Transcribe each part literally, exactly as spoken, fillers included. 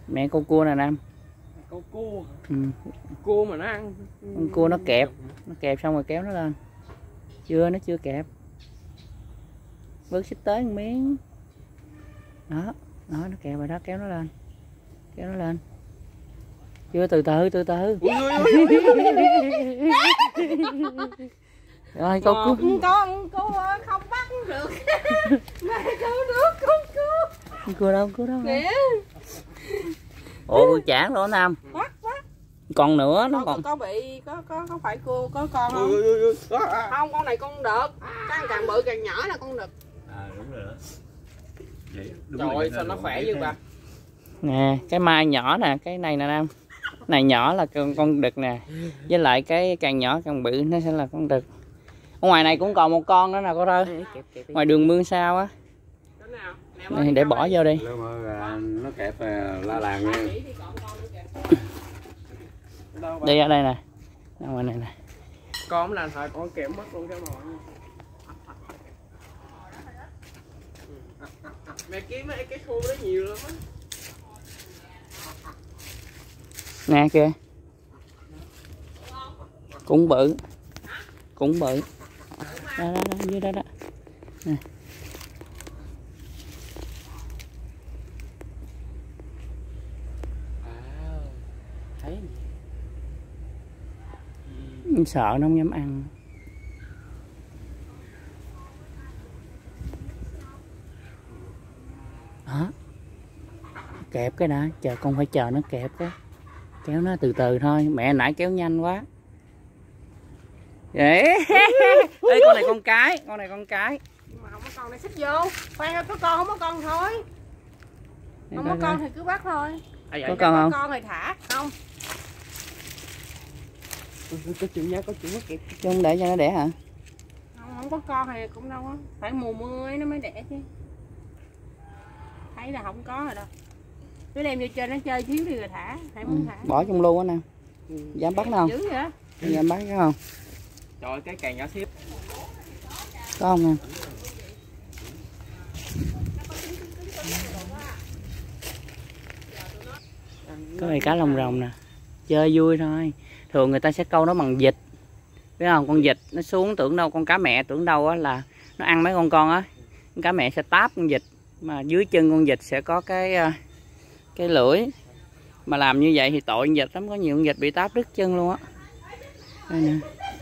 Mẹ con cua nè Nam. Con cua. Ừ. Cua mà nó ăn. Con cua nó kẹp, nó kẹp xong rồi kéo nó lên. Chưa, nó chưa kẹp. Vớt xích tới một miếng. Đó, đó nó kẹp rồi đó, kéo nó lên. Kéo nó lên. Chưa, từ từ, từ từ. Ui, ui, ui, ui. Rồi con cua. Con cua không bắt được. Mẹ cứu nước con cua. Con cua đâu, cua đâu. Nè. Ủa cua chản luôn Nam. Bắt bắt. Còn nữa nó Con còn. có bị có có có phải cua có con không? Ui, ui, ui. Không, con này con đực. Càng càng bự càng nhỏ là con đực. À đúng rồi đó. Vậy, đúng Trời rồi, ơi sao nó khỏe dữ bà. Nè, cái mai nhỏ nè, cái này nè Nam. Này nhỏ là con con đực nè. Với lại cái càng nhỏ càng bự nó sẽ là con đực. Ở ngoài này cũng còn một con nữa nè cô ơi. Ngoài đường mương sao á. Này, để bỏ vô đi. nó kẹp la làng nha. Đi ở đây nè. Ở ngoài này nè. Con là thời con kẹp mất luôn cái mồi. Mẹ kiếm mấy cái khô đó nhiều lắm á. Nè kìa. Cũng bự. Cũng bự. Đó đó đó, dưới đó đó. Nè. Thấy sợ nó không dám ăn. Đó. Kẹp cái đã, chờ con phải chờ nó kẹp cái. Kéo nó từ từ thôi, mẹ nãy kéo nhanh quá. Ê, ê con này con cái, con này con cái. Nhưng mà không có con này xích vô. Khoan có con không có con thôi. Không có con thì cứ bắt thôi. Có con không? Có con thì thả, không. có chịu nha, có chịu mất kịp. Chứ không để cho nó đẻ hả? Không, không có con thì cũng đâu á. Phải mùa mưa ấy nó mới đẻ chứ. Thấy là không có rồi đâu. Cứ đem vô trên nó chơi xíu đi rồi thả. Phải muốn Ừ, thả. bỏ trong lu á nè. Dám bắt nó không? Dữ vậy? Dám bắt nó không? Trời ơi, cái càng nhỏ xíu. Có không em? Cái này cá lồng rồng nè. Chơi vui thôi. Thường người ta sẽ câu nó bằng vịt. Biết không? Con vịt nó xuống tưởng đâu con cá mẹ tưởng đâu á là nó ăn mấy con con á. Con cá mẹ sẽ táp con vịt. Mà dưới chân con vịt sẽ có cái cái lưỡi. Mà làm như vậy thì tội con vịt lắm. Có nhiều con vịt bị táp đứt chân luôn á. Đây nè.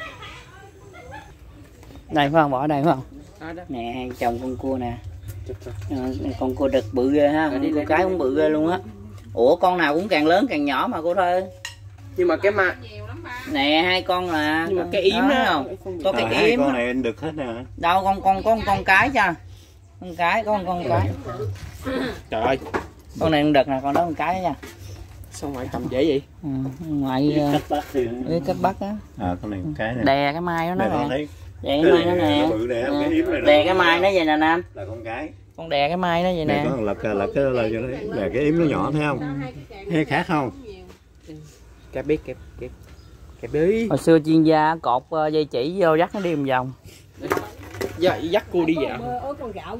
Đây phải không? Bỏ ở đây phải không? Nè hai chồng con cua nè. Con cua đực bự ghê ha. Con cái cũng bự ghê luôn á. Ủa con nào cũng càng lớn càng nhỏ mà cô thôi. Nhưng mà cái ma Nè hai con là. Nhưng mà cái yếm đó không? Có cái hai yếm. con này được hết nè. Đâu con con con con cái cho. Con cái con con cái. Trời ơi. Con này con đực nè, con đó con cái nha. Sao ngoại cầm dễ vậy? Ừ, ngoại Cách bắt thì với cách bắt á. à con này con cái nè. Đè cái mai đó nó nè. Thấy Đè cái mai nó nè. Đè cái mai nó vậy nè Nam. Là con cái. Con đè cái mai nó vậy nè. Con lật lật cái là là cái yếm nó nhỏ thấy không? Thấy khác không? Kẹp biết kẹp kẹp kẹp đi. Hồi xưa chuyên gia cột dây chỉ vô dắt nó đi một vòng. Dạ, dắt cua đi dạo.